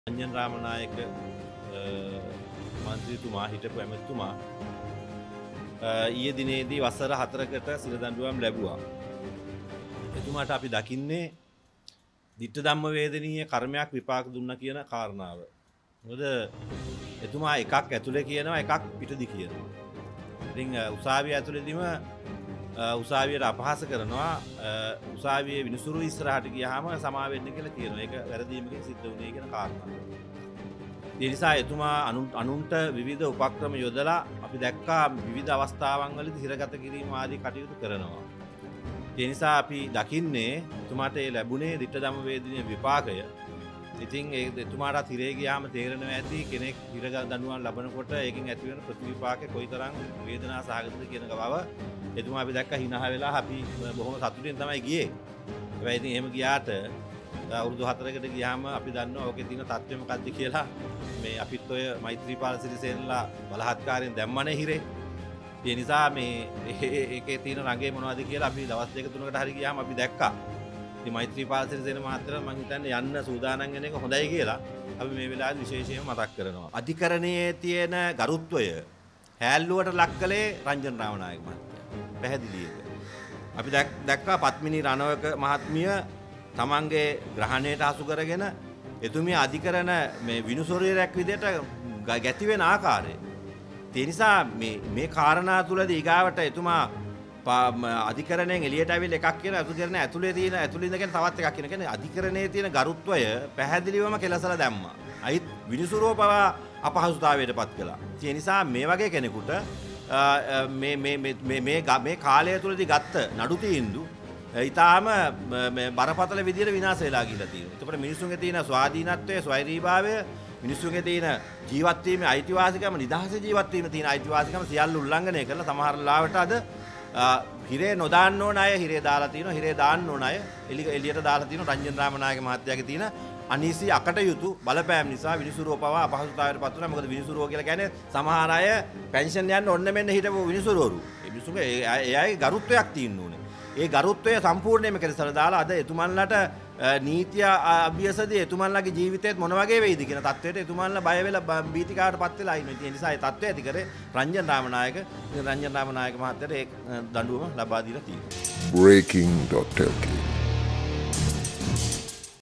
රංජන් රාමනායක මන්ත්‍රීතුමා හිටපු ඇමතිතුමා ඊයේ දිනේදී වසර 4කට සිර දඬුවම් ලැබුවා. එතුමාට අපි දකින්නේ ditta ධම්ම වේදනීය කර්මයක් විපාක දුන්නා කියන කාරණාව. මොකද එතුමා එකක් ඇතුලේ කියනවා එකක් පිටදි කියනවා. ඉතින් උසාවිය ඇතුලේදීම උසාවියට අපහාස කරනවා උසාවියේ විනිසුරු ඉස්සරහට ගියාම සමා වෙන්න කියලා කියනවා. ඒක වැරදීමකින් සිද්ධ වුණේ කියන කාරණාව. ඒ නිසා එතුමා අනුන්ට විවිධ උපක්‍රම යොදලා අපි දැක්කා විවිධ අවස්ථාවන් වලදී හිරගත කිරීම ආදී කටයුතු කරනවා. ඒ නිසා අපි දකින්නේ එතුමාට ලැබුණේ ditta ධම්ම වේදනීය විපාකය. ඉතින් ඒ එතුමාට හිරේ ගියාම තේරෙනවා ඇති කෙනෙක් හිර දඬුවම් ලබනකොට ඒකෙන් ඇති වෙන ප්‍රතිවිපාකේ කොයිතරම් වේදනා සහගතද කියන බව එතුමා අපි දැක්ක හිනහ වෙලා අපි බොහොම සතුටින් තමයි ගියේ. හැබැයි ඉතින් එහෙම ගියාට අවුරුදු 4කට ගියාම අපි දන්නවා ඕකේ තියෙන තත්ත්වය මොකක්ද කියලා. මේ අපිත් ඔය මෛත්‍රීපාල සිරිසේනලා බලහත්කාරයෙන් දැම්මනේ හිරේ. ඒ නිසා මේ ඒකේ තියෙන රඟේ මොනවද කියලා අපි දවස් දෙක තුනකට හරි ගියාම අපි දැක්කා. ඉතින් මෛත්‍රීපාල සිරිසේන මහත්තයා මම හිතන්නේ යන්න සූදානම් වෙන එක හොඳයි කියලා අපි මේ වෙලාවේ විශේෂයෙන්ම මතක් කරනවා. අධිකරණයේ තියෙන ගරුත්වය හැල්ලුවට ලක් කළේ රංජන් රාමනායක මහත්තයා. පැහැදිලි එක. අපි දැක්කා පත්මිනී රණවක මහත්මිය තමන්ගේ ග්‍රහණයට හසු කරගෙන එතුමිය අධිකරණ මේ විනුසොරියරයක් විදිහට ගැති වෙන ආකාරය. ඒ නිසා මේ කාරණා තුලදී ඊගාවට එතුමා අධිකරණයෙන් එළියට ඇවිල්ලා එකක් කියන අධිකරණ ඇතුලේ ඉඳගෙන තවත් එකක් කියන. කියන්නේ අධිකරණයේ තියෙන ගරුත්වය පැහැදිලිවම කෙලසලා දැම්මා. අයිත් විනිසුරුව පවා අපහසුතාවයටපත් කළා. ඒ නිසා මේ වගේ කෙනෙකුට මේ කාලය තුලදී ගත්ත නඩු තීන්දුව ඊටාම බරපතල විදියට විනාශ වෙලා ගිහිල්ලා තියෙනවා. ඒකට මිනිසුන්ගේ තියෙන ස්වාධීනත්වය, ස්වෛරීභාවය, මිනිසුන්ගේ තියෙන ජීවත් වීමේ අයිතිවාසිකම, නිදහසේ ජීවත් වීමේ තියෙන අයිතිවාසිකම සියල්ල උල්ලංඝනය කරලා සමහර ලාවට අද හිරේ නොදාන්න ඕන අය හිරේ දාලා තියෙනවා. හිරේ දාන්න ඕන අය එළියට දාලා තියෙනවා. රංජන් රාමනායක මහත්තයාගේ තියෙන අනීසි අකටයුතු බලපෑම් නිසා විනිසුරුව පවා අපහසුතාවයට පත් වුණා. මොකද විනිසුරුව කියලා කියන්නේ සමහර අය පෙන්ෂන් යන්න ඔන්න මෙන්න හිටපු විනිසුරුවරු. ඒ මිනිසුන්ගේ ඒ අයගේ ගරුත්වයක් තියෙන්න ඕනේ. ඒ ගරුත්වය සම්පූර්ණයෙන්ම කෙලසලා දාලා අද එතුමන්ලට නීතිය අභියසදී එතුමන්ලගේ ජීවිතේත් මොන වගේ වෙයිද කියන තත්ත්වයට එතුමන්ලා බය වෙලා බීතිකාවටපත් වෙලා ඉන්නේ. ඒ නිසා ඒ තත්ත්වය ඇති කරේ රංජන් රාමනායක මහත්තයාට ඒ දඬුවම ලබා දීලා තියෙනවා. breaking.lk